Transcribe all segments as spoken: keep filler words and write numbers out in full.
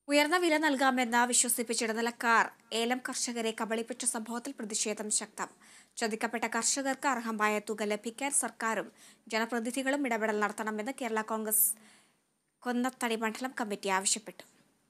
ഉയർന്ന വില നൽകാമെന്ന് വിശ്വസിപ്പിച്ച ഇടനിലക്കാർ ഏലം കർഷകരെ കബളിപ്പിച്ച സംഭവത്തിൽ പ്രതിഷേധം ശക്തം. ചതിക്കപ്പെട്ട കർഷകർക്ക് അർഹമായ തുക ലഭിക്കാൻ സർക്കാരും ജനപ്രതിനിധികളും ഇടപെടൽ നടത്തണമെന്ന് കേരള കോൺഗ്രസ് കൊന്നത്തടി മണ്ഡലം കമ്മിറ്റി ആവശ്യപ്പെട്ടു.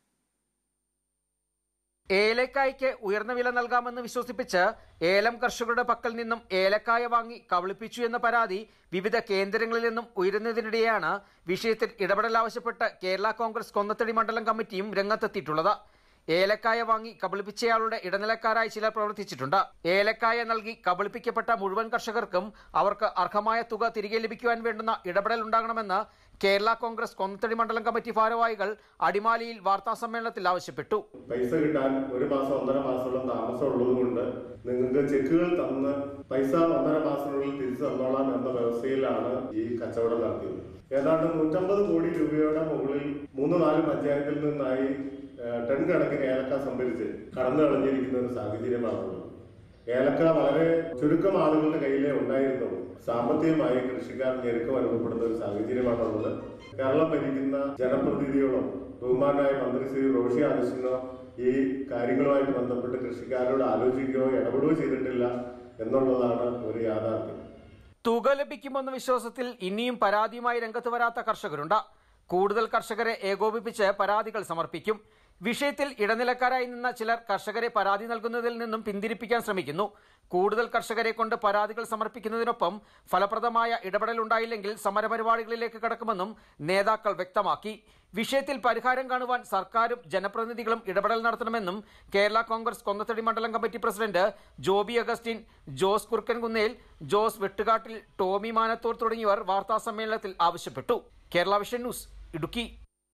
ഏലക്കായ്ക്ക് ഉയർന്ന വില നൽകാമെന്ന് വിശ്വസിപ്പിച്ച് ഏലം കർഷകരുടെ പക്കൽ നിന്നും ഏലക്കായ വാങ്ങി കബളിപ്പിച്ചു എന്ന പരാതി വിവിധ കേന്ദ്രങ്ങളിൽ നിന്നും ഉയരുന്നതിനിടെയാണ് വിഷയത്തിൽ ഇടപെടൽ ആവശ്യപ്പെട്ട് കേരള കോൺഗ്രസ് കൊന്നത്തടി മണ്ഡലം കമ്മിറ്റിയും രംഗത്തെത്തിയിട്ടുള്ളത്. ഏലക്കായ വാങ്ങി കബളിപ്പിച്ചയാളുടെ ഇടനിലക്കാരായി ചിലർ പ്രവർത്തിച്ചിട്ടുണ്ട്. ഏലക്കായ നൽകി കബളിപ്പിക്കപ്പെട്ട മുഴുവൻ കർഷകർക്കും അവർക്ക് അർഹമായ തുക തിരികെ ലഭിക്കുവാൻ വേണ്ടുന്ന ഇടപെടൽ ഉണ്ടാകണമെന്ന് കേരള കോൺഗ്രസ് കൊന്നത്തടി മണ്ഡലം കമ്മിറ്റി ഭാരവാഹികൾ അടിമാലിയിൽ വാർത്താ സമ്മേളനത്തിൽ ആവശ്യപ്പെട്ടു. പൈസ കിട്ടാൻ ഒരു മാസം ഒന്നര മാസത്തോളം താമസം ഉള്ളതുകൊണ്ട് നിങ്ങൾക്ക് ചെക്കുകൾ തന്ന് പൈസ ഒന്നര മാസത്തിനുള്ളിൽ തിരിച്ചു തന്നോളാം എന്ന വ്യവസ്ഥയിലാണ് ഈ കച്ചവടം നടത്തിയത്. ഏതാണ്ട് നൂറ്റമ്പത് കോടി രൂപയുടെ മുകളിൽ മൂന്ന് നാല് പഞ്ചായത്തിൽ നിന്നായി ടൺ കണക്കിന് ഏലക്ക സംഭരിച്ച് കടന്നു കളഞ്ഞിരിക്കുന്ന ഒരു സാഹചര്യമാണുള്ളത്. ഏലക്ക വളരെ ചുരുക്കം ആളുകളുടെ കയ്യിലേ ഉണ്ടായിരുന്നുള്ളൂ. സാമ്പത്തികമായി കൃഷിക്കാർ ഞെരുക്കം അനുഭവപ്പെടുന്ന ഒരു സാഹചര്യമാണുള്ളത്. കേരളം ഭരിക്കുന്ന ജനപ്രതിനിധികളും ബഹുമാനായ മന്ത്രി ശ്രീ റോഷി അഗസ്റ്റിനോ ഈ കാര്യങ്ങളുമായിട്ട് ബന്ധപ്പെട്ട് കൃഷിക്കാരോട് ആലോചിക്കുകയോ ഇടപെടുകയോ ചെയ്തിട്ടില്ല എന്നുള്ളതാണ് ഒരു യാഥാർത്ഥ്യം. തുക ലഭിക്കുമെന്ന വിശ്വാസത്തിൽ ഇനിയും പരാതിയുമായി രംഗത്ത് വരാത്ത കർഷകരുണ്ട്. കൂടുതൽ കർഷകരെ ഏകോപിപ്പിച്ച് പരാതികൾ സമർപ്പിക്കും. വിഷയത്തിൽ ഇടനിലക്കാരായി നിന്ന ചിലർ കർഷകരെ പരാതി നൽകുന്നതിൽ നിന്നും പിന്തിരിപ്പിക്കാൻ ശ്രമിക്കുന്നു. കൂടുതൽ കർഷകരെ കൊണ്ട് പരാതികൾ സമർപ്പിക്കുന്നതിനൊപ്പം ഫലപ്രദമായ ഇടപെടൽ ഉണ്ടായില്ലെങ്കിൽ സമരപരിപാടികളിലേക്ക് കടക്കുമെന്നും നേതാക്കൾ വ്യക്തമാക്കി. വിഷയത്തിൽ പരിഹാരം കാണുവാൻ സർക്കാരും ജനപ്രതിനിധികളും ഇടപെടൽ നടത്തണമെന്നും കേരള കോൺഗ്രസ് കൊന്നത്തടി മണ്ഡലം കമ്മിറ്റി പ്രസിഡന്റ് ജോബി അഗസ്റ്റിൻ, ജോസ് കുറുക്കൻകുന്നേൽ, ജോസ് വെട്ടുകാട്ടിൽ, ടോമി മാനത്തൂർ തുടങ്ങിയവർ വാർത്താ സമ്മേളനത്തിൽ ആവശ്യപ്പെട്ടു. Kerala vision news, Idukki.